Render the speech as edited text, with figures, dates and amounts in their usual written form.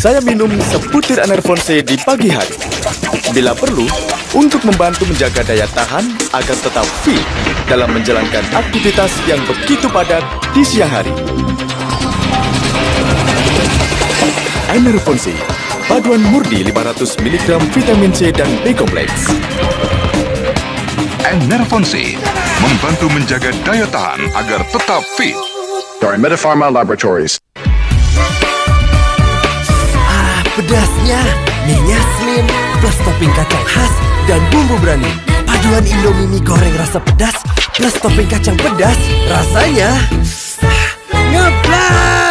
Saya minum sebutir Enervon-C di pagi hari. Bila perlu, untuk membantu menjaga daya tahan agar tetap fit dalam menjalankan aktivitas yang begitu padat di siang hari. Enervon-C, paduan murni 500 mg vitamin C dan B-kompleks. Enervon-C membantu menjaga daya tahan agar tetap fit. Dari Medipharma Laboratories. Pedasnya, mie-nya slim, plus topping kacang khas dan bumbu berani. Paduan Indomie mie goreng rasa pedas plus topping kacang pedas, rasanya ngeblast!